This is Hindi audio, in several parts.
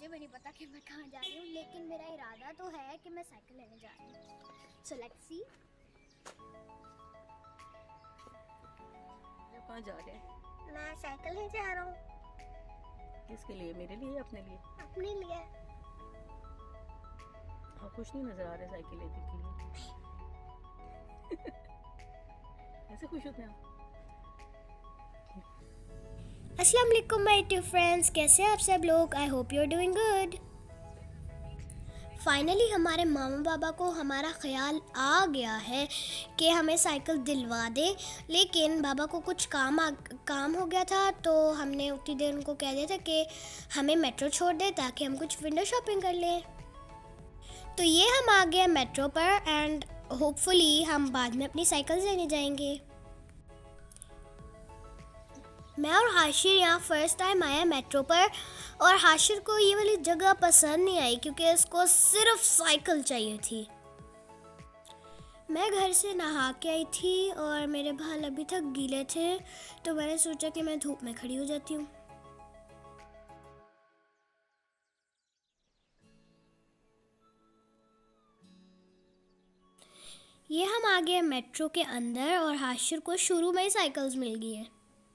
भी नहीं पता कि मैं कहाँ जा रही हूँ, लेकिन मेरा इरादा तो है कि मैं साइकिल लेने जा रही हूँ। So let's see. कहाँ जा रहे हैं? मैं साइकिल लेने जा रहा हूँ। किसके लिए? मेरे लिए या अपने लिए? अपने लिए। आप खुश नहीं नजर आ रहे साइकिल लेने के लिए। ऐसे खुश होते हैं आप? अस्सलाम वालेकुम माय टू फ्रेंड्स, कैसे हैं आप सब लोग? I hope you are doing good. Finally हमारे मामा बाबा को हमारा ख्याल आ गया है कि हमें साइकिल दिलवा दे, लेकिन बाबा को कुछ काम हो गया था, तो हमने उतनी देर उनको कह दिया था कि हमें मेट्रो छोड़ दे ताकि हम कुछ विंडो शॉपिंग कर लें। तो ये हम आ गए मेट्रो पर एंड होपफुली हम बाद में अपनी साइकिल लेने जाएंगे। मैं और हाशिर यहाँ फर्स्ट टाइम आया मेट्रो पर, और हाशिर को ये वाली जगह पसंद नहीं आई क्योंकि उसको सिर्फ साइकिल चाहिए थी। मैं घर से नहा के आई थी और मेरे बाल अभी तक गीले थे, तो मैंने सोचा कि मैं धूप में खड़ी हो जाती हूँ। ये हम आ गए मेट्रो के अंदर और हाशिर को शुरू में ही साइकिल्स मिल गई है।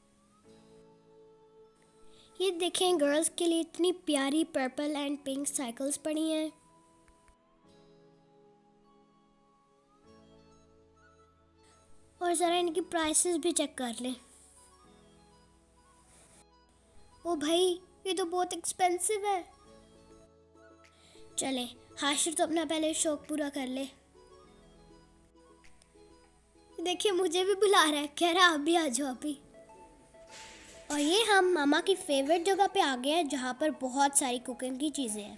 ये देखें, गर्ल्स के लिए इतनी प्यारी पर्पल एंड पिंक साइकिल्स पड़ी हैं। और ज़रा इनकी प्राइसेस भी चेक कर लें। ओ भाई, ये तो बहुत एक्सपेंसिव है। चलें, हाशिर तो अपना पहले शौक पूरा कर ले। देखिए, मुझे भी बुला रहा है, कह रहा आप भी आ जाओ अभी। और ये हम मामा की फेवरेट जगह पे आ गए हैं जहाँ पर बहुत सारी कुकिंग की चीज़ें हैं।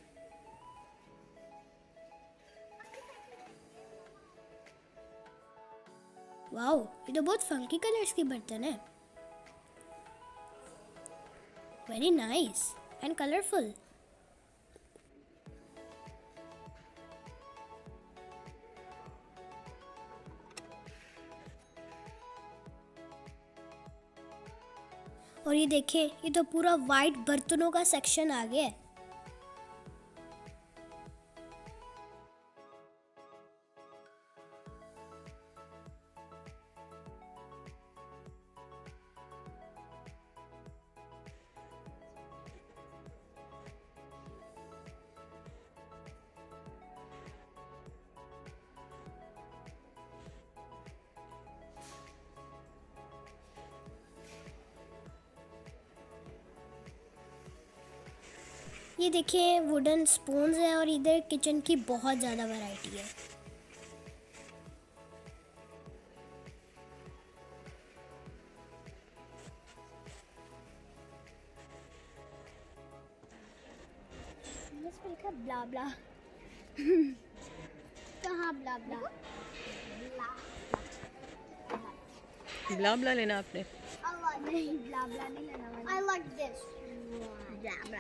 वाओ, ये तो बहुत फंकी कलर्स की बर्तन है। Very nice and colourful. और ये देखिए, ये तो पूरा वाइट बर्तनों का सेक्शन आ गया है। ये देखिए, वुडन स्पून्स हैं और इधर किचन की बहुत ज़्यादा वैरायटी है। ब्ला ब्ला। कहाँ ब्ला ब्ला? ब्ला ब्ला लेना आपने? नहीं, ब्ला ब्ला नहीं लेना। I like this. ब्ला ब्ला।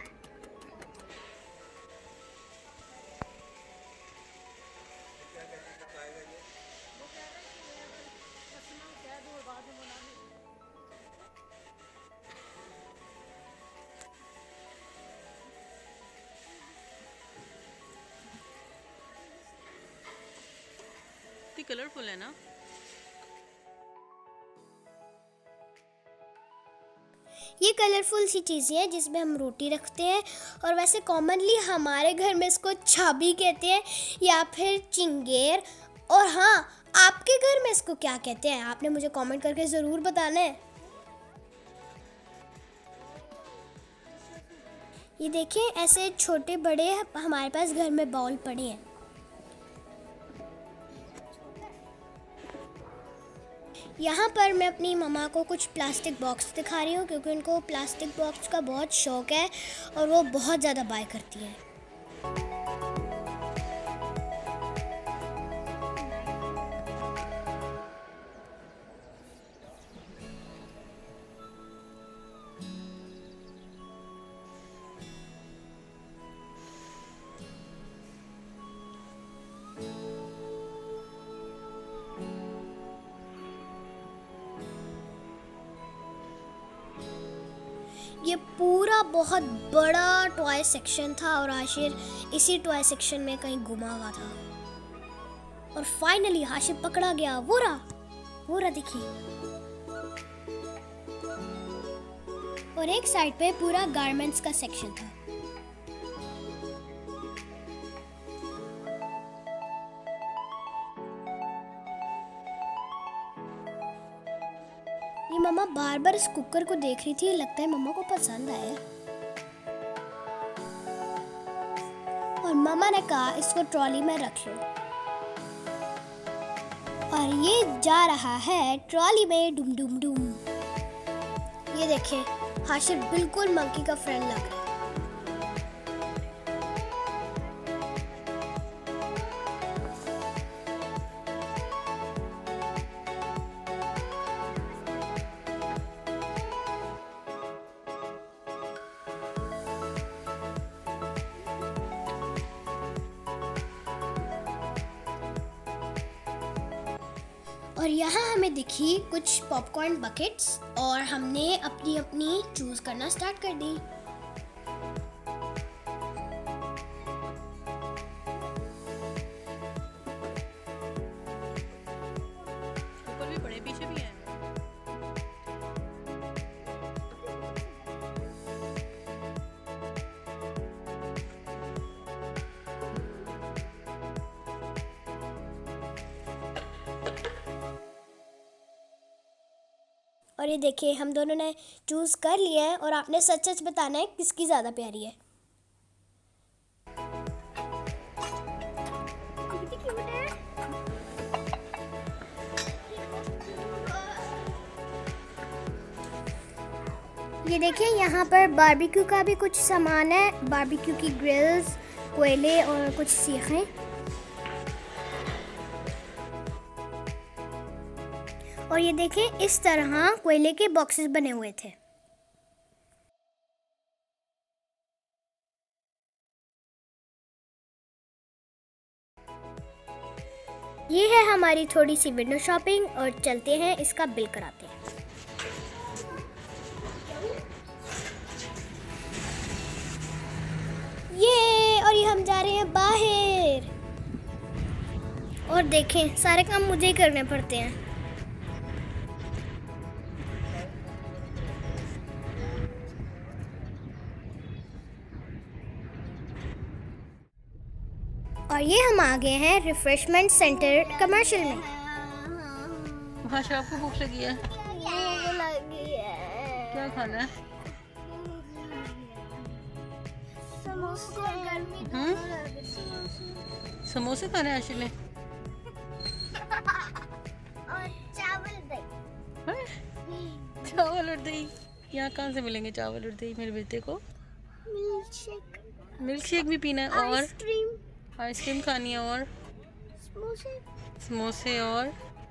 इतनी कलरफुल है ना। ये कलरफुल सी चीज़ें हैं जिसमें हम रोटी रखते हैं, और वैसे कॉमनली हमारे घर में इसको छाबी कहते हैं या फिर चिंगेर। और हाँ, आपके घर में इसको क्या कहते हैं आपने मुझे कमेंट करके ज़रूर बताना है। ये देखें, ऐसे छोटे बड़े हमारे पास घर में बाउल पड़े हैं। यहाँ पर मैं अपनी मम्मा को कुछ प्लास्टिक बॉक्स दिखा रही हूँ क्योंकि उनको प्लास्टिक बॉक्स का बहुत शौक़ है और वो बहुत ज़्यादा बाय करती हैं। ये पूरा बहुत बड़ा टॉय सेक्शन था और हाशिर इसी टॉय सेक्शन में कहीं गुमा हुआ था। और फाइनली हाशिर पकड़ा गया। वो रहा देखिए। और एक साइड पे पूरा गारमेंट्स का सेक्शन था। ये मम्मा बार बार इस कुकर को देख रही थी, लगता है मम्मा को पसंद आया। और मम्मा ने कहा इसको ट्रॉली में रख लो। और ये जा रहा है ट्रॉली में डुम डुम डुम। ये देखें, हाशिर बिल्कुल मंकी का फ्रेंड लग रहा है। और यहाँ हमें दिखी कुछ पॉपकॉर्न बकेट्स और हमने अपनी अपनी चूज करना स्टार्ट कर दी। ऊपर भी पड़े, पीछे भी हैं। और ये देखिए, हम दोनों ने चूज कर लिया है और आपने सच सच बताना है किसकी ज्यादा प्यारी है। ये देखिए, यहाँ पर बारबेक्यू का भी कुछ सामान है। बारबेक्यू की ग्रिल्स, कोयले और कुछ सीखें। और ये देखें, इस तरह कोयले के बॉक्सेस बने हुए थे। ये है हमारी थोड़ी सी विंडो शॉपिंग और चलते हैं इसका बिल कराते हैं। और ये हम जा रहे हैं बाहर। और देखें, सारे काम मुझे ही करने पड़ते हैं। और ये हम आ गए हैं रिफ्रेशमेंट सेंटर कमर्शियल में। भाषा, आपको भूख लगी है? क्या खाना है? समोसे खाने हैं आशिक ने? और चावल दही। चावल और दही? यहाँ कहाँ से मिलेंगे चावल और दही मेरे बेटे को? मिल्क शेक भी पीना है और आइसक्रीम खानी है और समोसे और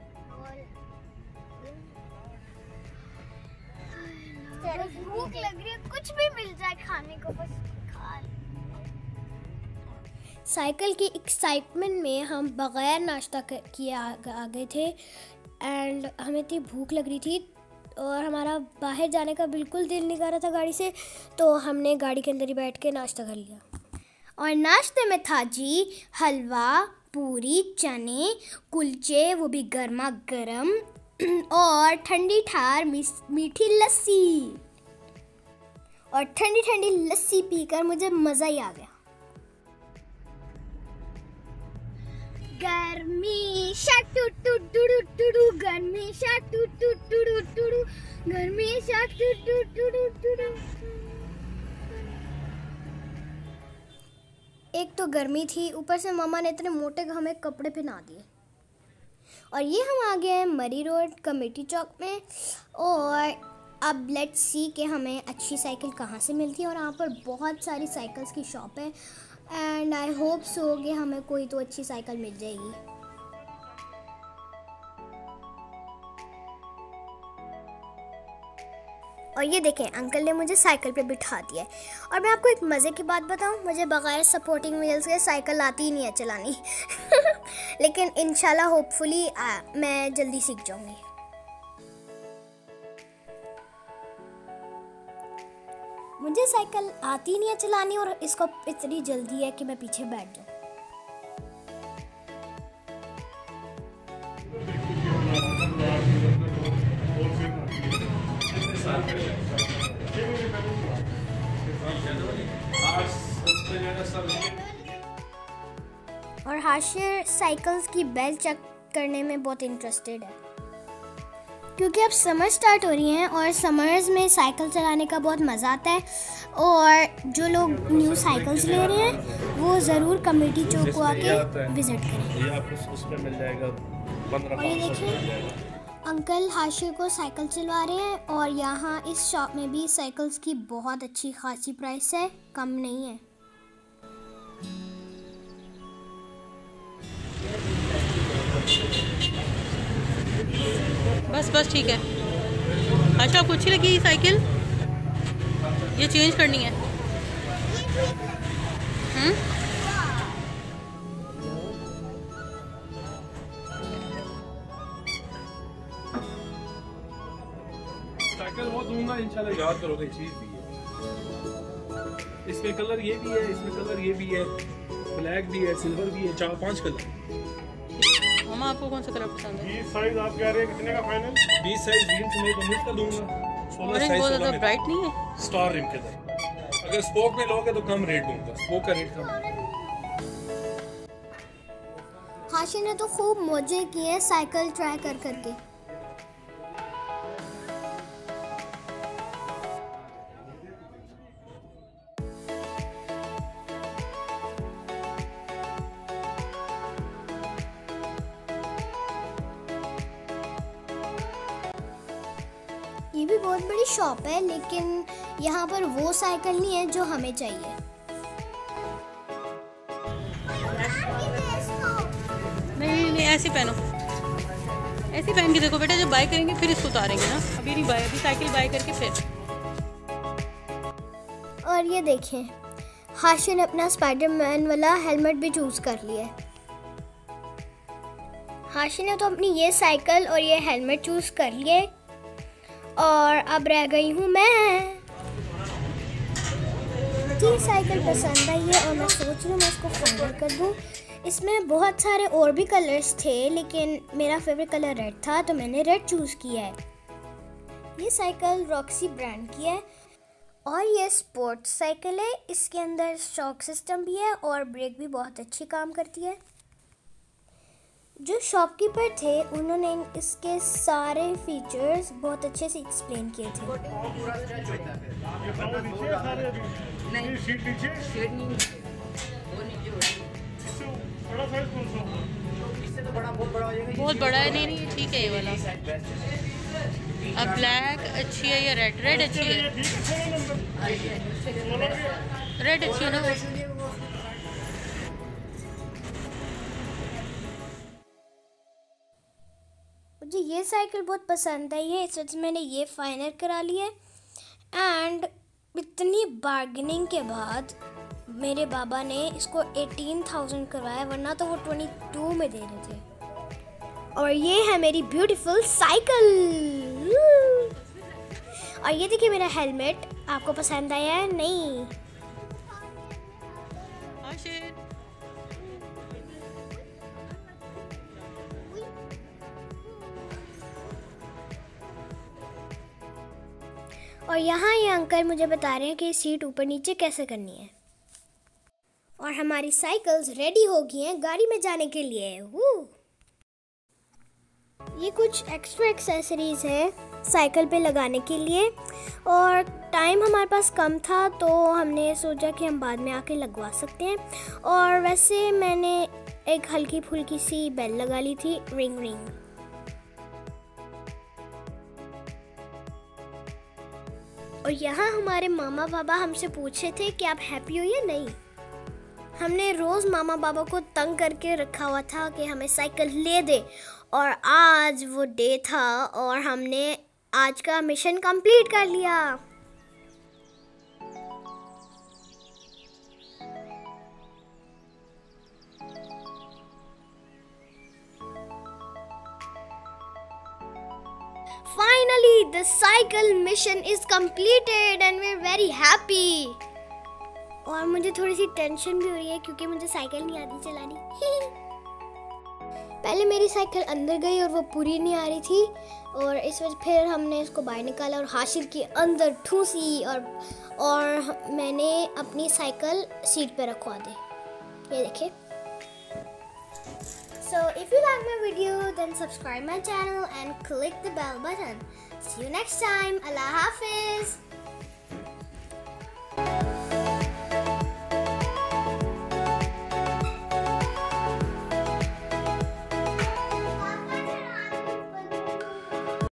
भूख लग रही है, कुछ भी मिल जाए खाने को बस खा। साइकिल की एक्साइटमेंट में हम बगैर नाश्ता किए आ गए थे एंड हमें इतनी भूख लग रही थी और हमारा बाहर जाने का बिल्कुल दिल नहीं कर रहा था गाड़ी से, तो हमने गाड़ी के अंदर ही बैठ के नाश्ता कर लिया। और नाश्ते में था जी हलवा, पूरी, चने, कुलचे, वो भी गर्मा गर्म, और ठंडी ठार मीठी लस्सी। और ठंडी ठंडी लस्सी पीकर मुझे मज़ा ही आ गया। गर्मी शाक टू टू टू टू टू, गर्मी शाक टू टू टू टू, गर्मी शाक टू टू टू टू। एक तो गर्मी थी, ऊपर से मामा ने इतने मोटे हमें कपड़े पहना दिए। और ये हम आ गए हैं मरी रोड कमेटी चौक में। और अब लेट्स सी कि हमें अच्छी साइकिल कहाँ से मिलती है। और यहाँ पर बहुत सारी साइकिल्स की शॉप है एंड आई होप सो कि हमें कोई तो अच्छी साइकिल मिल जाएगी। और ये देखें, अंकल ने मुझे साइकिल पे बिठा दिया है। और मैं आपको एक मज़े की बात बताऊं, मुझे बगैर सपोर्टिंग व्हील्स के साइकिल आती ही नहीं है चलानी। लेकिन इंशाल्लाह होपफुली मैं जल्दी सीख जाऊंगी। मुझे साइकिल आती नहीं है चलानी और इसको इतनी जल्दी है कि मैं पीछे बैठ जाऊँ। और हाशिर साइकिल्स की बेल चेक करने में बहुत इंटरेस्टेड है क्योंकि अब समर स्टार्ट हो रही हैं और समर्स में साइकिल चलाने का बहुत मज़ा आता है। और जो लोग न्यू साइकिल्स ले रहे हैं वो ज़रूर कम्युनिटी चौक को आके विज़िट करें। ये आपको उस पे मिल जाएगा 15 और ये देखिए अंकल हाशिर को साइकिल चलवा रहे हैं और यहाँ इस शॉप में भी साइकिल्स की बहुत अच्छी खासी प्राइस है, कम नहीं है। बस बस ठीक है। अच्छा, आपको अच्छी लगी ये साइकिल? ये चेंज करनी है? साइकिल वो दूंगा इंशाल्लाह, याद करोगे चीज भी है। इसमें कलर ये भी है, इसमें कलर ये भी है, ब्लैक भी है, सिल्वर भी है, 4-5 कलर। मामा आपको कौन सा कलर पसंद है? 20 साइज आप कह रहे हैं कितने का फाइनल? 20 साइज जींस में तो मुझ का दूंगा। 16 ऑरेंज साइज बहुत ज़्यादा ब्राइट नहीं है। स्टार रिम के अंदर। अगर स्पोक में लोगे तो कम रेट दूंगा, स्पोक का रेट कम है। हाशिर ने तो खूब मौजे किए साइकिल ट्राई कर करके। ये भी बहुत बड़ी शॉप है लेकिन यहाँ पर वो साइकिल नहीं है जो हमें चाहिए। नहीं, ऐसे पहनो, ऐसे पहन के देखो बेटा। जब बाय करेंगे फिर इसको उतारेंगे ना, अभी नहीं बाय, अभी साइकिल बाय करके फिर। और ये देखें हाशिर ने अपना स्पाइडरमैन वाला हेलमेट भी चूज कर लिया है। हाशिर ने तो अपनी ये साइकिल और ये हेलमेट चूज कर लिए और अब रह गई हूँ मैं। मुझे साइकिल पसंद आई है और मैं सोच रही हूँ मैं इसको फाइनल कर दूँ। इसमें बहुत सारे और भी कलर्स थे लेकिन मेरा फेवरेट कलर रेड था तो मैंने रेड चूज़ किया है। ये साइकिल रॉक्सी ब्रांड की है और ये स्पोर्ट्स साइकिल है। इसके अंदर शॉक सिस्टम भी है और ब्रेक भी बहुत अच्छी काम करती है। जो शॉपकीपर थे उन्होंने इसके सारे फीचर्स बहुत अच्छे से एक्सप्लेन किए थे। बहुत बड़ा है? नहीं नहीं, ठीक है ये वाला। अब ब्लैक अच्छी है या रेड? रेड अच्छी है, रेड अच्छी है ना। मुझे ये साइकिल बहुत पसंद आई है इस वजह से मैंने ये फाइनल करा ली है। एंड इतनी बार्गेनिंग के बाद मेरे बाबा ने इसको 18,000 करवाया, वरना तो वो 22 में दे रहे थे। और ये है मेरी ब्यूटीफुल साइकिल। और ये देखिए मेरा हेलमेट, आपको पसंद आया है? नहीं और यहाँ ये अंकल मुझे बता रहे हैं कि सीट ऊपर नीचे कैसे करनी है। और हमारी साइकिल्स रेडी हो गई हैं गाड़ी में जाने के लिए। ये कुछ एक्स्ट्रा एक्सेसरीज है साइकिल पे लगाने के लिए और टाइम हमारे पास कम था तो हमने सोचा कि हम बाद में आके लगवा सकते हैं। और वैसे मैंने एक हल्की फुल्की सी बेल लगा ली थी, रिंग रिंग। और यहाँ हमारे मामा बाबा हमसे पूछे थे कि आप हैप्पी हो या नहीं। हमने रोज़ मामा बाबा को तंग करके रखा हुआ था कि हमें साइकिल ले दे और आज वो डे था और हमने आज का मिशन कंप्लीट कर लिया। Finally the cycle mission is completed and we're very happy. और मुझे थोड़ी सी टेंशन भी हो रही है क्योंकि मुझे साइकिल नहीं आती चलानी। पहले मेरी साइकिल अंदर गई और वो पूरी नहीं आ रही थी, और इस वजह फिर हमने इसको बाहर निकाला और हाशिर के अंदर ठूसी और मैंने अपनी साइकिल सीट पे रखवा दी। ये देखिए। So if you like my video, then subscribe my channel and click the bell button. See you next time. Allah Hafiz.